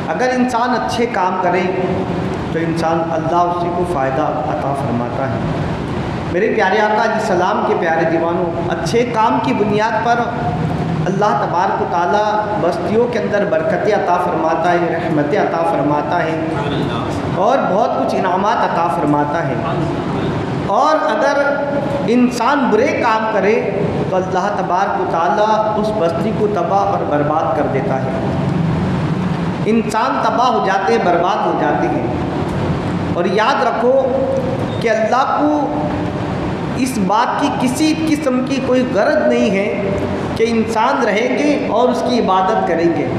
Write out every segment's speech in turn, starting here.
اگر انسان اچھے کام کرے تو انسان اللہ اسی کو فائدہ عطا فرماتا ہے۔ میرے پیارے آقا علیہ السلام کے پیارے دیوانوں، اچھے کام کی بنیاد پر اللہ تبارک و تعالیٰ بستیوں کے اندر برکتیں عطا فرماتا ہے، رحمتیں عطا فرماتا ہے اور بہت کچھ انعامات عطا فرماتا ہے۔ اور اگر انسان برے کام کرے تو اللہ تبارک و تعالیٰ اس بستی کو تباہ اور برباد کر دیتا ہے۔ انسان تباہ ہو جاتے ہیں، برباد ہو جاتے ہیں۔ اور یاد رکھو کہ اللہ کو اس بات کی کسی قسم کی کوئی غرض نہیں ہے کہ انسان رہیں گے اور اس کی عبادت کریں گے۔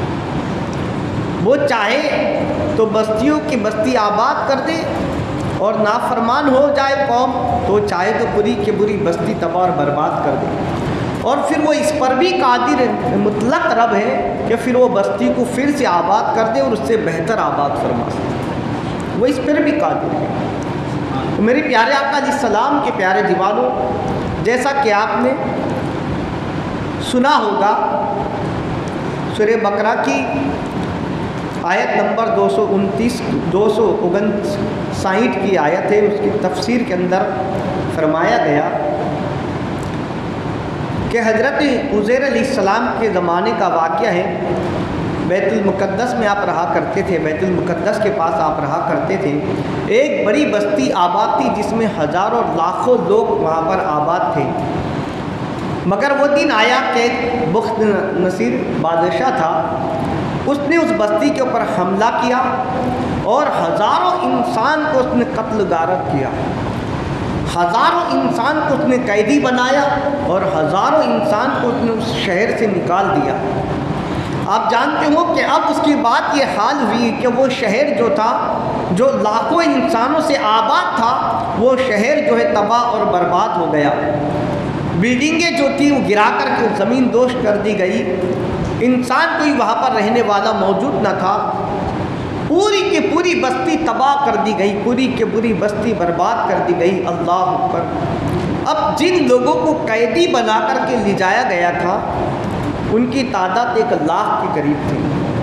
وہ چاہے تو بستیوں کی بستی آباد کر دے اور نافرمان ہو جائے قوم، تو چاہے تو بری کی بری بستی تباہ اور برباد کر دے۔ اور پھر وہ اس پر بھی قادر مطلق رب ہے کہ پھر وہ بستی کو پھر سے آباد کر دے اور اس سے بہتر آباد فرما سکے، وہ اس پر بھی قادر ہے۔ میرے پیارے آقا علیہ السلام کے پیارے دیوانوں، جیسا کہ آپ نے سنا ہوگا سورہ بقرہ کی آیت نمبر 259 کی آیت ہے، اس کی تفسیر کے اندر فرمایا گیا کہ حضرت عزیر علیہ السلام کے زمانے کا واقعہ ہے۔ بیت المقدس میں آپ رہا کرتے تھے، بیت المقدس کے پاس آپ رہا کرتے تھے۔ ایک بڑی بستی آباد تھی جس میں ہزاروں لاکھوں لوگ وہاں پر آباد تھے، مگر وہ دن آیا کہ بخت نصیر بادشاہ تھا، اس نے اس بستی کے اوپر حملہ کیا اور ہزاروں انسان کو اس نے قتل غارت کیا، ہزاروں انسان کو اس نے قیدی بنایا اور ہزاروں انسان کو اس نے اس شہر سے نکال دیا۔ آپ جانتے ہو کہ اب اس کی بات یہ حال ہوئی کہ وہ شہر جو تھا، جو لاکھوں انسانوں سے آباد تھا، وہ شہر جو ہے تباہ اور برباد ہو گیا۔ بلڈنگیں جو تھیں وہ گرا کر کے زمین دوش کر دی گئی، انسان کوئی وہاں پر رہنے والا موجود نہ تھا، پوری کی پوری بستی تباہ کر دی گئی، پوری کی پوری بستی برباد کر دی گئی۔ اللہ اکبر۔ اب جن لوگوں کو قیدی بنا کر کے لے جایا گیا تھا ان کی تعداد 1,00,000 کے قریب تھی۔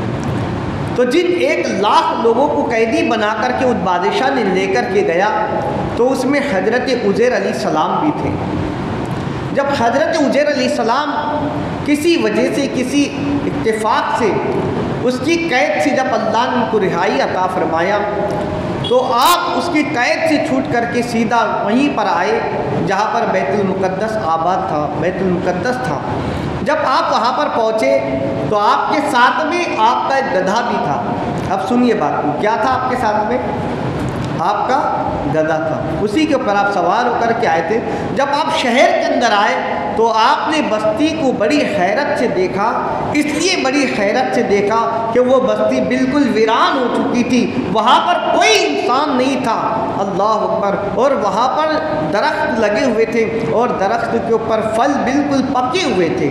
تو جن 1,00,000 لوگوں کو قیدی بنا کر کے اس بادشاہ نے لے کر کے گیا تو اس میں حضرت عزیر علیہ السلام بھی تھے۔ جب حضرت عزیر علیہ السلام کسی وجہ سے، کسی اتفاق سے اس کی قید سے جب اللہ نے ان کو رہائی عطا فرمایا تو آپ اس کی قید سے چھوٹ کر کے سیدھا وہیں پر آئے جہاں پر بیت المقدس آباد تھا، بیت المقدس تھا۔ جب آپ وہاں پر پہنچے تو آپ کے ساتھ میں آپ کا ایک گدھا بھی تھا۔ اب سنیے بات کو، کیا تھا آپ کے ساتھ میں؟ آپ کا گدھا تھا، اسی کے اوپر آپ سوار ہو کر کے آئے تھے۔ جب آپ شہر کے اندر آئے تو آپ نے بستی کو بڑی حیرت سے دیکھا، اس لیے بڑی حیرت سے دیکھا کہ وہ بستی بالکل ویران ہو چکی تھی، وہاں پر کوئی انسان نہیں تھا۔ اللہ اکبر۔ اور وہاں پر درخت لگے ہوئے تھے اور درخت کے اوپر پھل بالکل پکے ہوئے تھے،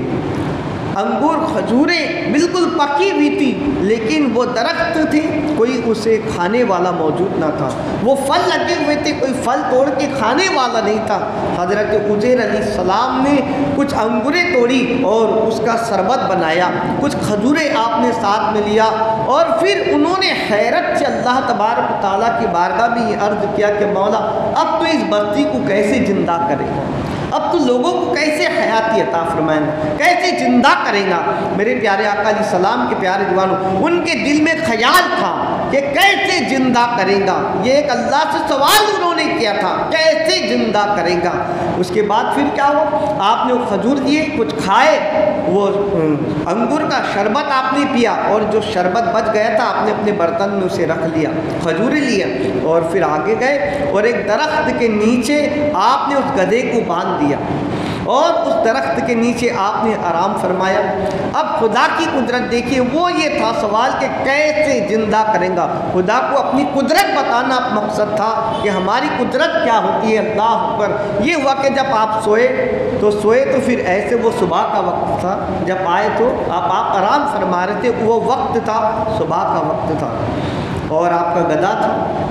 انگور کھجوریں بالکل پکی ہوئی تھی، لیکن وہ درخت تھے، کوئی اسے کھانے والا موجود نہ تھا۔ وہ پھل لگے ہوئے تھے، کوئی پھل توڑ کے کھانے والا نہیں تھا۔ حضرت عزیر علیہ السلام نے کچھ انگوریں توڑی اور اس کا شربت بنایا، کچھ کھجوریں آپ نے ساتھ میں لیا، اور پھر انہوں نے حیرت سے اللہ تبارک و تعالیٰ کی بارگاہ میں یہ عرض کیا کہ مولا اب تو اس بستی کو کیسے زندہ کرے گا، اب تو لوگوں کو کیسے حیاتی عطا فرمائیں گا، کیسے زندہ کرے گا۔ میرے پیارے آقا علیہ السلام کے پیارے دیوانوں، ان کے دل میں خیال تھا کہ کیسے زندہ کرے گا، یہ ایک اللہ سے سوال انہوں نے کیا تھا، کیسے زندہ کرے گا۔ اس کے بعد پھر کیا ہوا، آپ نے وہ کھجور دیے، کچھ کھائے، وہ انگور کا شربت آپ نے پیا، اور جو شربت بچ گیا تھا آپ نے اپنے برتن میں اسے رکھ لیا، کھجوریں لیا، اور پھر آگے گئے اور ایک درخت کے نیچے آپ نے اس گدھے کو باندھ دیا اور اس درخت کے نیچے آپ نے آرام فرمایا۔ اب خدا کی قدرت دیکھیے، وہ یہ تھا سوال کہ کیسے زندہ کریں گا۔ خدا کو اپنی قدرت بتانا مقصد تھا کہ ہماری قدرت کیا ہوتی ہے۔ اللہ اکبر۔ یہ ہوا کہ جب آپ سوئے تو پھر ایسے وہ صبح کا وقت تھا، جب آئے تو آپ آرام فرما رہے تھے، وہ وقت تھا صبح کا وقت تھا اور آپ کا گدھا تھا۔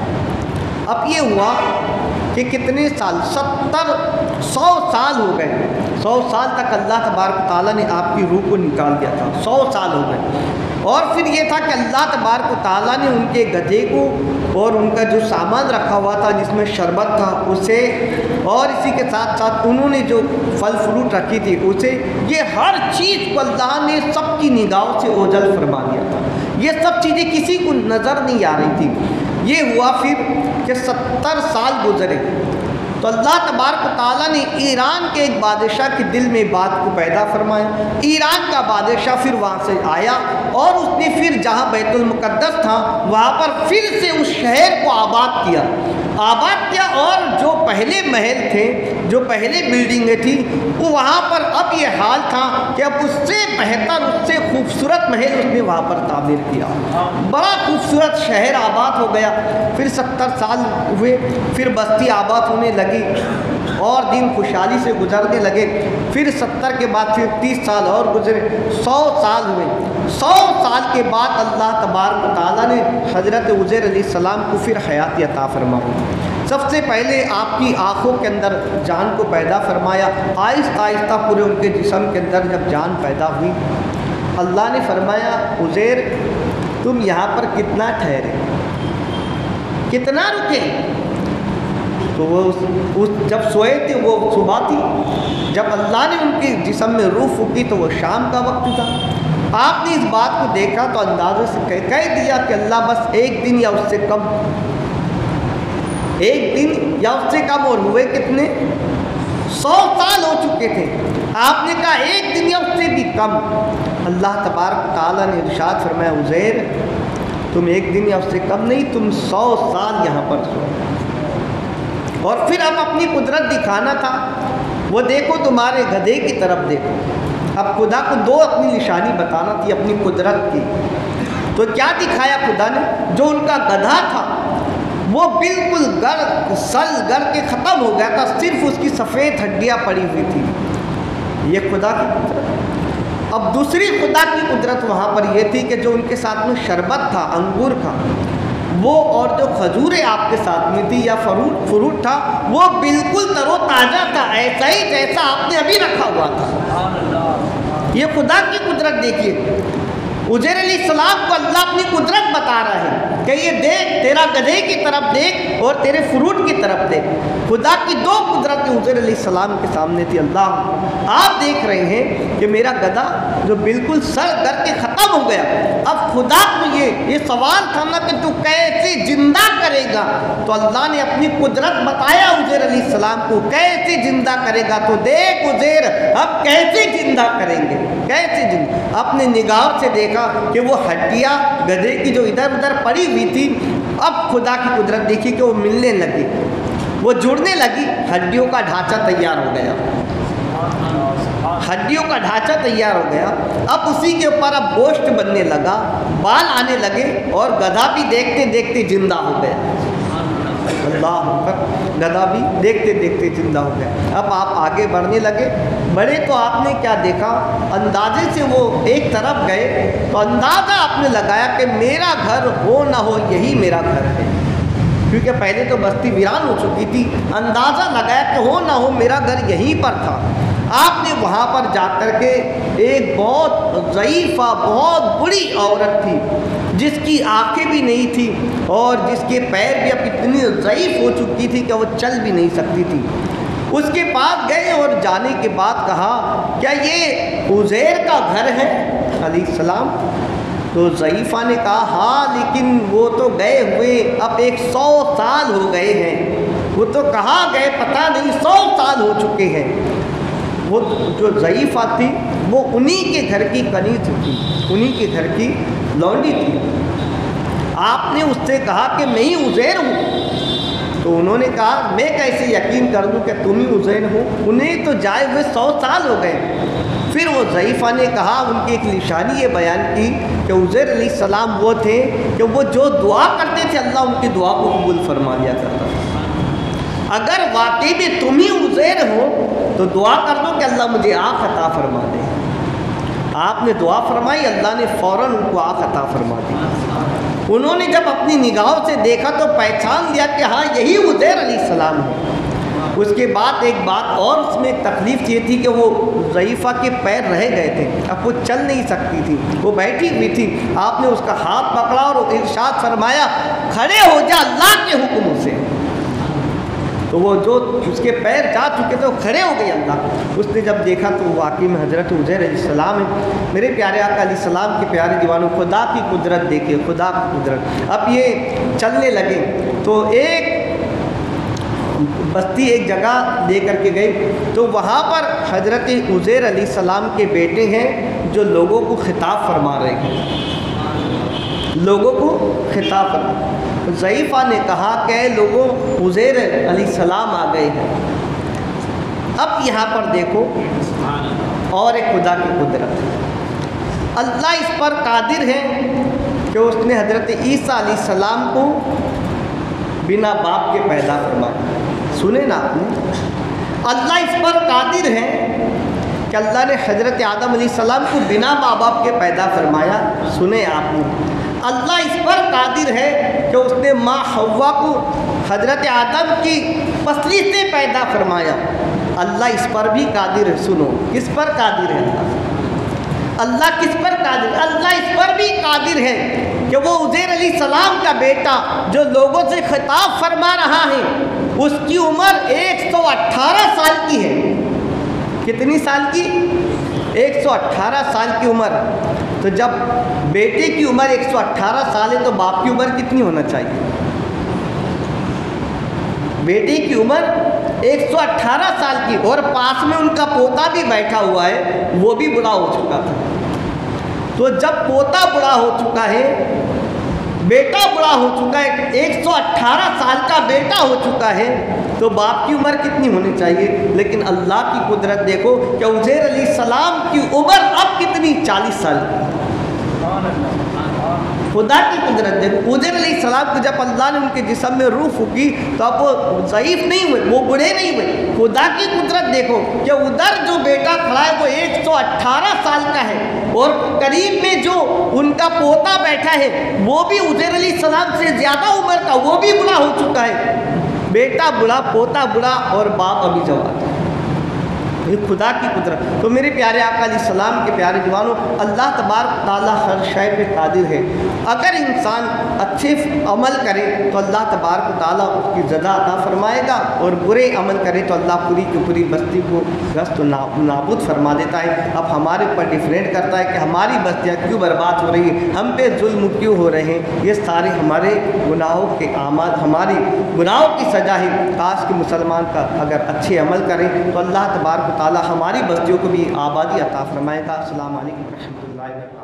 اب یہ ہوا کہ کتنے سال، 100 سال ہو گئے، 100 سال تک اللہ تبارک تعالیٰ نے آپ کی روح کو نکال دیا تھا، 100 سال ہو گئے۔ اور پھر یہ تھا کہ اللہ تبارک و تعالیٰ نے ان کے گدھے کو اور ان کا جو سامان رکھا ہوا تھا جس میں شربت تھا اسے، اور اسی کے ساتھ ساتھ انہوں نے جو پھل فروٹ رکھی تھی اسے، یہ ہر چیز کو اللہ نے سب کی نگاہوں سے اوجھل فرما دیا تھا۔ یہ سب چیزیں کسی کو نظر نہیں آ رہی تھی۔ یہ ہوا پھر کہ 70 سال گزرے تو اللہ تبارک و تعالیٰ نے ایران کے ایک بادشاہ کے دل میں بات کو پیدا فرمایا۔ ایران کا بادشاہ پھر وہاں سے آیا اور اس نے پھر جہاں بیت المقدس تھا وہاں پر پھر سے اس شہر کو آباد کیا اور جو پہلے محل تھے، جو پہلے بلڈنگیں تھیں، وہ وہاں پر اب یہ حال تھا کہ اب اس سے بہتر، اس سے خوبصورت محل اس نے وہاں پر تعمیر کیا۔ بڑا خوبصورت شہر آباد ہو گیا۔ پھر 70 سال ہوئے، پھر بستی آباد ہونے لگی اور دن خوشحالی سے گزرنے لگے۔ پھر 70 کے بعد پھر 30 سال اور گزرے، 100 سال ہوئے۔ 100 سال کے بعد اللہ تبارک و تعالیٰ نے حضرت عزیر علیہ السلام کو پھر حیات عطا فرمائی۔ سب سے پہلے آپ کی آنکھوں کے اندر جان کو پیدا فرمایا۔ آہستہ آہستہ پورے ان کے جسم کے اندر جب جان پیدا ہوئی، اللہ نے فرمایا عزیر تم یہاں پر کتنا ٹھہرے، کتنا رکے؟ تو وہ جب سوئے تھے وہ صبح تھی، جب اللہ نے ان کے جسم میں روح پھونکی تو وہ شام کا وقت تھا۔ آپ نے اس بات کو دیکھا تو اندازے سے کہہ دیا کہ اللہ بس ایک دن یا اس سے کم، ایک دن یا اس سے کم، اور ہوئے کتنے؟ 100 سال ہو چکے تھے۔ آپ نے کہا ایک دن یا اس سے بھی کم۔ اللہ تبارک تعالیٰ نے ارشاد فرمایا عزیر تم ایک دن یا اس سے کم نہیں، تم 100 سال یہاں پر سو۔ اور پھر اب اپنی قدرت دکھانا تھا۔ وہ دیکھو تمہارے گدھے کی طرف دیکھو۔ اب خدا کو دو اپنی نشانی بتانا تھی اپنی قدرت کی۔ تو کیا دکھایا خدا نے؟ جو ان کا گدھا تھا وہ بالکل گل کے ختم ہو گیا تھا، صرف اس کی سفید ہڈیاں پڑی ہوئی تھی۔ یہ خدا کی قدرت۔ اب دوسری خدا کی قدرت وہاں پر یہ تھی کہ جو ان کے ساتھ میں شربت تھا، انگور تھا وہ، اور جو کھجوریں آپ کے ساتھ میں تھی یا فروٹ تھا وہ بالکل تر و تازہ تھا، ایسا ہی جیسا آپ نے ابھی رکھا ہوا تھا۔ یہ خدا کی قدرت دیکھیے۔ عزیر علیہ السلام کو اللہ اپنی قدرت بتا رہا ہے کہ یہ دیکھ، تیرا گدھے کی طرف دیکھ اور تیرے فروٹ کی طرف دیکھ۔ خدا کی دو قدرتیں عزیر علیہ السلام کے سامنے تھی۔ اللہ آپ دیکھ رہے ہیں کہ میرا گدھا جو بالکل سر گر کے ختم ہو گیا، اب خدا کو یہ سوال تھا نا کہ تو کیسے زندہ کرے گا؟ تو اللہ نے اپنی قدرت بتایا عزیر علیہ السلام کو کیسے زندہ کرے گا۔ تو دیکھ عزیر اب کیسے زندہ کریں گے، کیسے زندہ؟ اپنے نگاہ سے دیکھا کہ وہ ہڈیاں گدھے کی جو ادھر ادھر پڑی ہوئی تھی، اب خدا کی قدرت دیکھی کہ وہ ملنے لگی، وہ جڑنے لگی، ہڈیوں کا ڈھانچہ تیار ہو گیا، ہڈیوں کا ڈھانچہ تیار ہو گیا۔ اب اسی کے اوپر اب گوشت بننے لگا، بال آنے لگے اور گدھا بھی دیکھتے دیکھتے زندہ ہو گیا۔ اللہ اکبر، گدھا بھی دیکھتے دیکھتے زندہ ہو گیا۔ اب آپ آگے بڑھنے لگے، بڑے تو آپ نے کیا دیکھا؟ اندازے سے وہ ایک طرف گئے تو اندازہ آپ نے لگایا کہ میرا گھر ہو نہ ہو یہی میرا گھر ہے، کیونکہ پہلے تو بستی ویران ہو چکی تھی۔ اندازہ لگایا کہ ہو نہ ہو میرا گھر یہیں پر تھا۔ آپ نے وہاں پر جا کر کے ایک بہت ضعیفہ، بہت بڑی عورت تھی جس کی آنکھیں بھی نہیں تھی اور جس کے پیر بھی اب اتنی ضعیف ہو چکی تھی کہ وہ چل بھی نہیں سکتی تھی۔ اس کے پاس گئے اور جانے کے بعد کہا کیا یہ عزیر کا گھر ہے علیہ السلام؟ تو ضعیفہ نے کہا ہاں، لیکن وہ تو گئے ہوئے اب 100 سال ہو گئے ہیں، وہ تو کہاں گئے پتہ نہیں، 100 سال ہو چکے ہیں۔ وہ جو ضعیفہ تھی وہ انہی کے گھر کی کنیز تھی، انہی کے گھر کی لونڈی تھی۔ آپ نے اس سے کہا کہ میں ہی عزیر ہوں، تو انہوں نے کہا میں کیسے یقین کر دوں کہ تم ہی عزیر ہو، انہیں تو جائے ہوئے 100 سال ہو گئے۔ پھر وہ ضعیفہ نے کہا، ان کی ایک نشانی یہ بیان کی کہ عزیر علیہ السلام وہ تھے کہ وہ جو دعا کرتے تھے اللہ ان کی دعا کو قبول فرما لیا کرتا تھا۔ اگر واقعی میں تم ہی عزیر ہو تو دعا کر دو کہ اللہ مجھے آنکھ عطا فرما دے۔ آپ نے دعا فرمائی، اللہ نے فوراً ان کو آنکھ عطا فرما دی۔ انہوں نے جب اپنی نگاہوں سے دیکھا تو پہچان لیا کہ ہاں یہی عزیر علیہ السلام ہے۔ اس کے بعد ایک بات اور اس میں تکلیف یہ تھی کہ وہ ضعیفہ کے پیر رہ گئے تھے، اب وہ چل نہیں سکتی تھی، وہ بیٹھی ہوئی تھی۔ آپ نے اس کا ہاتھ پکڑا اور ارشاد فرمایا کھڑے ہو جا اللہ کے حکم سے۔ تو وہ جو اس کے پیر جا چکے تھے وہ کھڑے ہو گئے اللہ۔ اس نے جب دیکھا تو واقعی میں حضرت عزیر علیہ السلام ہے۔ میرے پیارے آقا علیہ السلام کے پیارے دیوانوں، خدا کی قدرت دیکھیں، خدا کی قدرت۔ اب یہ چلنے لگے تو ایک بستی ایک جگہ لے کر کے گئے، تو وہاں پر حضرت عزیر علیہ السلام کے بیٹے ہیں جو لوگوں کو خطاب فرما رہے ہیں، لوگوں کو خطاب فرما۔ ضعیفہ نے کہا کہ لوگوں عزیر علیہ السلام آ گئے ہیں۔ اب یہاں پر دیکھو اور ایک خدا کی قدرت، اللہ اس پر قادر ہے کہ اس نے حضرت عیسیٰ علیہ السلام کو بنا باپ کے پیدا فرمایا۔ سنیں نا آپ نے، اللہ اس پر قادر ہے کہ اللہ نے حضرت آدم علیہ السلام کو بنا ماں باپ کے پیدا فرمایا۔ سنیں آپ نے، اللہ اس پر قادر ہے کہ اس نے ماں حوا کو حضرت آدم کی پسلی سے پیدا فرمایا۔ اللہ اس پر بھی قادر ہے۔ سنو، کس پر قادر ہے اللہ؟ کس پر قادر ہے؟ اللہ اس پر بھی قادر ہے کہ وہ عزیر علیہ السلام کا بیٹا جو لوگوں سے خطاب فرما رہا ہے، اس کی عمر 118 سال کی ہے۔ کتنی سال کی؟ 118 سال کی عمر۔ تو جب بیٹے کی عمر 118 سال ہے تو باپ کی عمر کتنی ہونا چاہیے؟ بیٹے کی عمر 118 سال کی، اور پاس میں ان کا پوتا بھی بیٹھا ہوا ہے، وہ بھی بڑا ہو چکا تھا۔ تو جب پوتا بڑا ہو چکا ہے، بیٹا بڑا ہو چکا ہے، 118 سال کا بیٹا ہو چکا ہے، تو باپ کی عمر کتنی ہونی چاہیے؟ لیکن اللہ کی قدرت دیکھو کہ عزیر علیہ السلام کی عمر اب کتنی؟ 40 سال کی۔ خدا کی قدرت دیکھو، عزیر علیہ السلام کو جب اللہ نے ان کے جسم میں روح پھونکی تو اب وہ ضعیف نہیں ہوئے، وہ بوڑھے نہیں ہوئے۔ خدا کی قدرت دیکھو کہ ادھر جو بیٹا کھڑا ہے وہ 118 سال کا ہے، اور قریب میں جو ان کا پوتا بیٹھا ہے وہ بھی عزیر علیہ السلام سے زیادہ عمر کا، وہ بھی بڑا ہو چکا ہے۔ بیٹا بڑا، پوتا بڑا، اور باپ ابھی جوان ہے۔ یہ خدا کی قدرت۔ تو میرے پیارے آقا علیہ السلام کے پیارے جوانوں، اللہ تبارک تعالیٰ ہر شے پہ قادر ہے۔ اگر انسان اچھے عمل کرے تو اللہ تبارک تعالیٰ اس کی جزا عطا فرمائے گا، اور برے عمل کرے تو اللہ پوری کی پوری بستی کو دست و نابود فرما دیتا ہے۔ اب ہمارے اوپر ڈیفرینٹ کرتا ہے کہ ہماری بستیاں کیوں برباد ہو رہی ہیں، ہم پہ ظلم کیوں ہو رہے ہیں۔ یہ سارے ہمارے گناہوں کے اعمال، ہماری گناہوں کی سزا ہے۔ کاش کہ مسلمان کا اگر اچھے عمل کریں تو اللہ تبارک تعالیٰ ہماری بستیوں کو بھی آبادی عطا فرمائے گا۔ السلام علیکم ورحمۃ اللہ وبرکاتہ۔